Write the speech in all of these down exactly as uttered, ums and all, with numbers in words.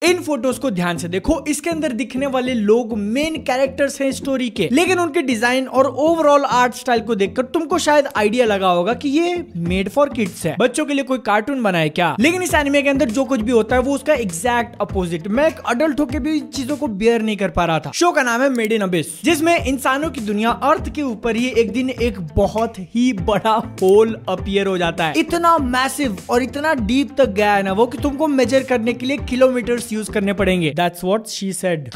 इन photos को ध्यान से देखो, इसके अंदर दिखने वाले लोग मेन कैरेक्टर्स हैं स्टोरी के, लेकिन उनके डिजाइन और ओवरऑल आर्ट स्टाइल को देखकर तुमको शायद आइडिया लगा होगा कि ये मेड फॉर किड्स है, बच्चों के लिए कोई कार्टून बना है क्या। लेकिन इस एनिमे के अंदर जो कुछ भी होता है वो उसका एग्जैक्ट अपोजिट। मैं एक अडल्ट होकर भी चीजों को बियर नहीं कर पा रहा था। शो का नाम है मेड इन अबिस, जिसमें इंसानों की दुनिया अर्थ के ऊपर ही एक दिन एक बहुत ही बड़ा होल अपीयर हो जाता है। इतना मैसिव और इतना डीप तक गया है ना वो कि तुमको मेजर करने के लिए किलोमीटर्स यूज करने पड़ेंगे। That's what she said.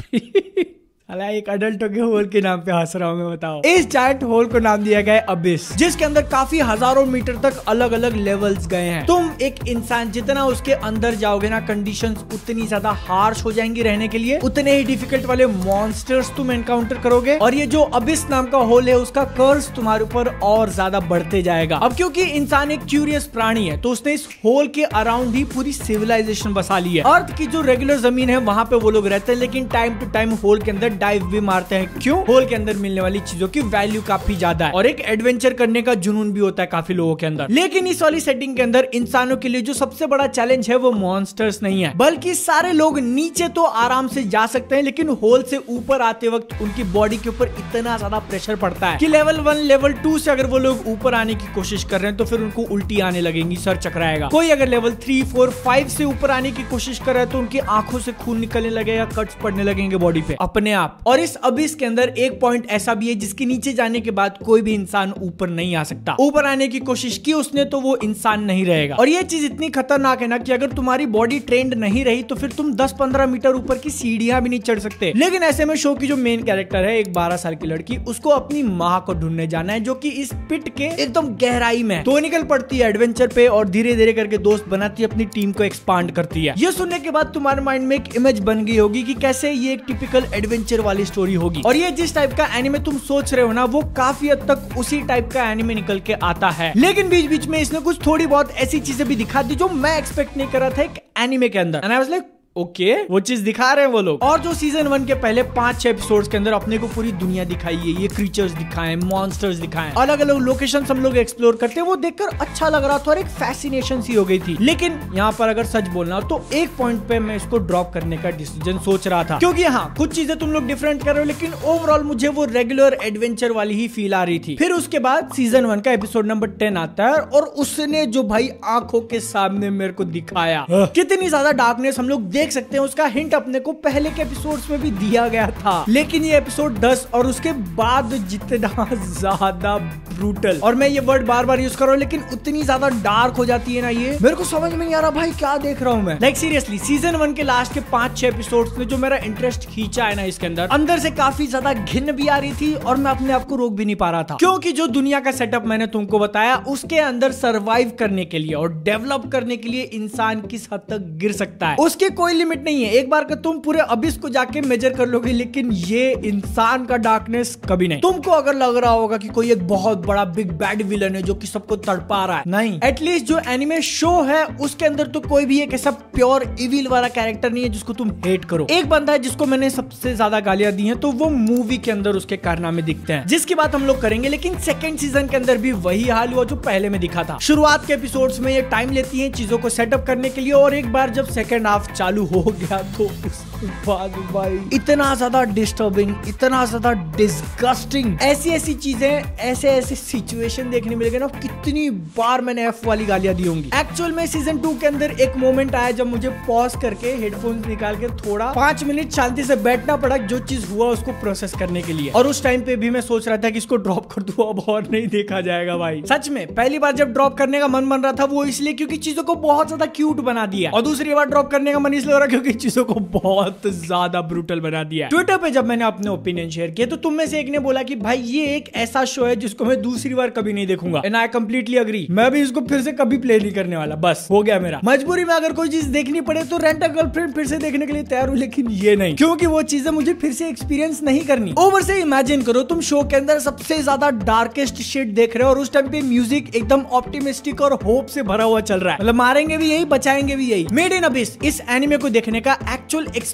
अला एक अडल्ट के होल के नाम पे हंस रहा हूँ मैं, बताओ। इस जायंट होल को नाम दिया गया है अबिस, जिसके अंदर काफी हजारों मीटर तक अलग अलग लेवल्स गए हैं। तुम एक इंसान जितना उसके अंदर जाओगे ना, कंडीशंस उतनी ज्यादा हार्श हो जाएंगी रहने के लिए, उतने ही डिफिकल्ट वाले मॉन्स्टर्स तुम एनकाउंटर करोगे, और ये जो अबिस नाम का होल है उसका कर्स तुम्हारे ऊपर और ज्यादा बढ़ते जाएगा। अब क्योंकि इंसान एक क्यूरियस प्राणी है तो उसने इस होल के अराउंड ही पूरी सिविलाइजेशन बसा ली है। अर्थ की जो रेगुलर जमीन है वहां पे वो लोग रहते हैं, लेकिन टाइम टू टाइम होल के अंदर डाइव भी मारते हैं। क्यों? होल के अंदर मिलने वाली चीजों की वैल्यू काफी ज्यादा है और एक एडवेंचर करने का जुनून भी होता है काफी लोगों के अंदर। लेकिन इस वाली सेटिंग के अंदर इंसानों के लिए जो सबसे बड़ा चैलेंज है वो मॉन्स्टर्स नहीं है, बल्कि सारे लोग नीचे तो आराम से जा सकते हैं, लेकिन होल से ऊपर आते वक्त उनकी बॉडी के ऊपर इतना ज्यादा प्रेशर पड़ता है कि लेवल वन लेवल टू से अगर वो लोग ऊपर आने की कोशिश कर रहे हैं तो फिर उनको उल्टी आने लगेंगी, सर चकराएगा। कोई अगर लेवल थ्री फोर फाइव से ऊपर आने की कोशिश कर रहा है तो उनकी आंखों से खून निकलने लगेगा, कट्स पड़ने लगेंगे बॉडी पे अपने आप। और इस अबिस के अंदर एक पॉइंट ऐसा भी है जिसके नीचे जाने के बाद कोई भी इंसान ऊपर नहीं आ सकता। ऊपर आने की कोशिश की उसने तो वो इंसान नहीं रहेगा। और ये चीज इतनी खतरनाक है ना कि अगर तुम्हारी बॉडी ट्रेंड नहीं रही तो फिर तुम दस पंद्रह मीटर ऊपर की सीढ़ियां भी नहीं चढ़ सकते। लेकिन ऐसे में शो की जो मेन कैरेक्टर है, एक बारह साल की लड़की, उसको अपनी माँ को ढूंढने जाना है जो कि इस पिट के एकदम गहराई में। तो निकल पड़ती है एडवेंचर पे और धीरे धीरे करके दोस्त बनाती है, अपनी टीम को एक्सपांड करती है। ये सुनने के बाद तुम्हारे माइंड में एक इमेज बन गई होगी कि कैसे ये एक टिपिकल एडवेंचर वाली स्टोरी होगी। और ये जिस टाइप का एनिमे तुम सोच रहे हो ना, वो काफी हद तक उसी टाइप का एनिमे निकल के आता है। लेकिन बीच बीच में इसने कुछ थोड़ी बहुत ऐसी चीजें भी दिखा दी जो मैं एक्सपेक्ट नहीं कर रहा था एक एनिमे के अंदर। And I was like okay okay, वो चीज दिखा रहे हैं वो लोग। और जो सीजन वन के पहले पांच छह एपिसोड्स के अंदर अपने को पूरी दुनिया दिखाई है, ये क्रीचर्स दिखाए, मॉन्स्टर्स दिखाए, अलग अलग लोकेशंस हम लोग एक्सप्लोर करते हैं, वो देखकर अच्छा लग रहा था और एक फैसिनेशन सी हो गई थी। लेकिन यहाँ पर अगर सच बोलना तो एक पॉइंट पे मैं इसको ड्रॉप करने का डिसीजन सोच रहा था, क्योंकि हाँ कुछ चीजें तुम लोग डिफरेंट कर रहे हो, लेकिन ओवरऑल मुझे वो रेगुलर एडवेंचर वाली ही फील आ रही थी। फिर उसके बाद सीजन वन का एपिसोड नंबर टेन आता है और उसने जो भाई आंखों के सामने मेरे को दिखाया, कितनी ज्यादा डार्कनेस हम लोग देख सकते हैं, उसका हिंट अपने को पहले के एपिसोड्स में भी दिया गया था। लेकिन ये एपिसोड दस और उसके बाद जितना ज्यादा ब्रूटल, और मैं ये वर्ड बार बार यूज कर रहा हूँ, लेकिन उतनी ज्यादा डार्क हो जाती है ना, ये मेरे को समझ में नहीं आ रहा भाई क्या देख रहा हूँ मैं। लाइक सीरियसली सीजन वन के लास्ट के पांच छह एपिसोड्स में जो मेरा इंटरेस्ट खींचा है ना, इसके अंदर अंदर से काफी ज्यादा घिन भी आ रही थी और मैं अपने आप को रोक भी नहीं पा रहा था, क्योंकि जो दुनिया का सेटअप मैंने तुमको बताया उसके अंदर सर्वाइव करने के लिए और डेवलप करने के लिए इंसान किस हद तक गिर सकता है उसकी कोई लिमिट नहीं है। एक बार का तुम पूरे अबिस को जाके मेजर कर लोगे, लेकिन ये इंसान का डार्कनेस कभी नहीं। तुमको अगर लग रहा होगा कि कोई एक बहुत बड़ा बिग बैड विलन है जो कि सबको तड़पा रहा है, नहीं, एटलीस्ट जो एनिमे शो है उसके अंदर तो कोई भी एक ऐसा प्योर इविल वाला कैरेक्टर नहीं है जिसको तुम हेट करो। एक बंदा है जिसको मैंने सबसे ज्यादा गालियां दी हैं, तो वो मूवी के अंदर उसके कारनामे दिखते हैं, जिसकी बात हम लोग करेंगे। लेकिन सेकंड सीजन के अंदर भी वही हाल हुआ जो पहले में दिखा था। शुरुआत के एपिसोड्स में ये टाइम लेती है चीजों को सेटअप करने के लिए, और एक बार जब सेकंड हाफ चालू हो गया तो उसके बाद भाई इतना ज्यादा डिस्टर्बिंग, इतना ज्यादा डिस्गस्टिंग, ऐसी ऐसी चीजें, ऐसे ऐसे सिचुएशन देखने मिलेंगे ना, कितनी बार मैंने एफ वाली गालियां दी होंगी। एक्चुअल में सीजन टू के अंदर एक मोमेंट आया जब मुझे पॉज करके हेडफोन्स निकाल के थोड़ा पांच मिनट शांति से बैठना पड़ा जो चीज हुआ उसको प्रोसेस करने के लिए। और उस टाइम पे भी मैं सोच रहा था कि इसको ड्रॉप कर दूं, अब और नहीं देखा जाएगा भाई। सच में पहली बार जब ड्रॉप करने का मन बन रहा था वो इसलिए क्योंकि चीजों को बहुत ज्यादा क्यूट बना दिया, और दूसरी बार ड्रॉप करने का मन इसलिए हो रहा क्योंकि चीजों को बहुत ज्यादा ब्रूटल बना दिया। ट्विटर पे जब मैंने अपने ओपिनियन शेयर किए तो तुम में से एक ने बोला कि भाई ये एक ऐसा शो है जिसको मैं दूसरी बार कभी नहीं देखूंगा, एंड आई कंप्लीटली अग्री। मैं भी इसको फिर से कभी प्ले नहीं करने वाला, बस हो गया मेरा। मजबूरी में अगर कोई चीज देखनी पड़े तो रेंट अ गर्लफ्रेंड फिर से देखने के लिए तैयार हूं, लेकिन ये नहीं, क्योंकि वो चीजें मुझे फिर से एक्सपीरियंस नहीं करनी। ओवर से इमेजिन करो तुम शो के अंदर सबसे ज्यादा डार्केस्ट शिट देख रहे हो और उस टाइम पे म्यूजिक एकदम ऑप्टिमिस्टिक और होप से भरा हुआ चल रहा है, मतलब मारेंगे भी यही, बचाएंगे भी यही। मेड इन अबिस इस एनिमे को देखने का एक्चुअल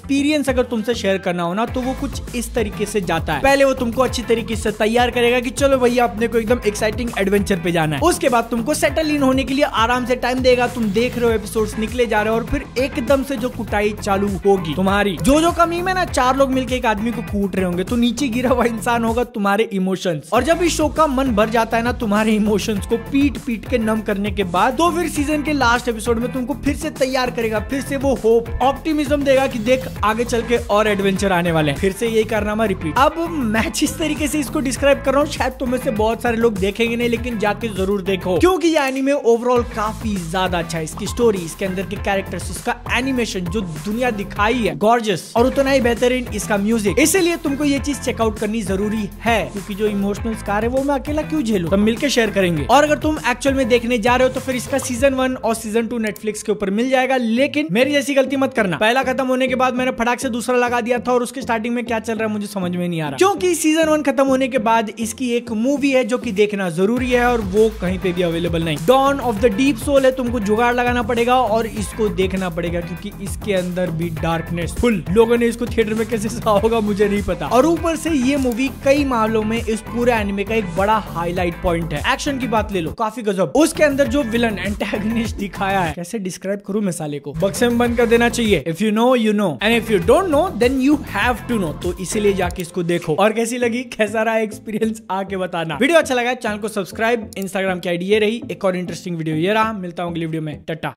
एक्सपीरियंस अगर तुमसे शेयर करना हो ना तो वो कुछ इस तरीके से जाता है। पहले वो तुमको अच्छी तरीके से तैयार करेगा कि चलो भैया अपने को एकदम एक्साइटिंग एडवेंचर पे जाना है। उसके बाद तुमको सेटल इन होने के लिए आराम से टाइम देगा, तुम देख रहे हो एपिसोड्स निकले जा रहे हो और फिर एकदम से जो कुटाई चालू होगी तुम्हारी। जो जो कमी में ना चार लोग मिलकर एक आदमी को कूट रहे होंगे तो नीचे गिरा हुआ इंसान होगा तुम्हारे इमोशंस। और जब इस शो का मन भर जाता है ना तुम्हारे इमोशंस को पीट पीट के नम करने के बाद, तो फिर सीजन के लास्ट एपिसोड में तुमको फिर से तैयार करेगा, फिर से वो होप ऑप्टिमिज्म देगा कि देख आगे चल के और एडवेंचर आने वाले हैं। फिर से यही कारनामा रिपीट। अब मैं जिस तरीके से इसको डिस्क्राइब कर रहा हूँ शायद तुम्हें से बहुत सारे लोग देखेंगे नहीं, लेकिन जाके जरूर देखो क्योंकि ये एनीमे ओवरऑल काफी ज्यादा अच्छा है। इसकी स्टोरी, इसके अंदर के कैरेक्टर्स, इसका एनिमेशन जो दुनिया दिखाई है गॉर्जियस, और उतना ही बेहतरीन इसका म्यूजिक। इसीलिए तुमको ये चीज चेकआउट करनी जरूरी है क्योंकि जो इमोशनल स्कार है वो मैं अकेला क्यों झेलूं, सब मिलकर शेयर करेंगे। और अगर तुम एक्चुअल में देखने जा रहे हो तो फिर इसका सीजन वन और सीजन टू नेटफ्लिक्स के ऊपर मिल जाएगा। लेकिन मेरी जैसी गलती मत करना, पहला खत्म होने के बाद मैंने फटाक से दूसरा लगा दिया था और उसके स्टार्टिंग में क्या चल रहा है मुझे समझ में नहीं आ रहा, क्योंकि सीजन वन खत्म होने के बाद इसकी एक मूवी है जो कि देखना जरूरी है और वो कहीं पे भी अवेलेबल नहीं। Dawn of the deep soul है, तुमको जुगाड़ लगाना पड़ेगा और इसको देखना पड़ेगा क्योंकि इसके अंदर भी डार्कनेस फुल। लोगों ने इसको थिएटर में कैसे सहा होगा मुझे नहीं पता। और ऊपर से ये मूवी कई मामलों में इस पूरे एनिमे का एक बड़ा हाईलाइट पॉइंट है। एक्शन की बात ले लो, काफी गजब। उसके अंदर जो विलन एंटागनिस्ट दिखाया है, कैसे डिस्क्राइब करूं मैं साले को, बक्से में बंद कर देना चाहिए। If you know you know and if you don't know then you have to know. तो इसीलिए जाके इसको देखो। और कैसी लगी, कैसा रहा एक्सपीरियंस, आके बताना। वीडियो अच्छा लगा चैनल को सब्सक्राइब, इंस्टाग्राम की आईडी ये रही। एक और इंटरेस्टिंग वीडियो ये रहा। मिलता हूं अगली वीडियो में, टाटा।